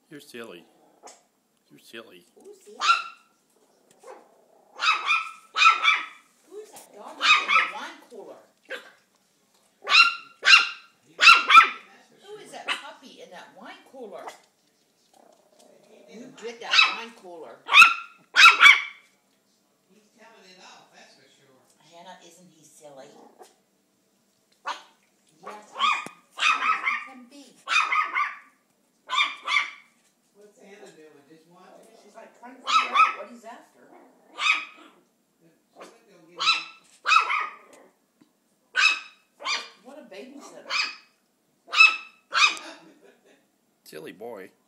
You're silly. You're silly. Who's that? Who's that dog in the wine cooler? Who is that puppy in that wine cooler? You get that wine cooler. He's telling it off, that's for sure. Hannah, isn't he silly? Yes, he can be. What's Hannah doing? Just watching? She's like trying to figure out what he's after. What a babysitter. Silly boy.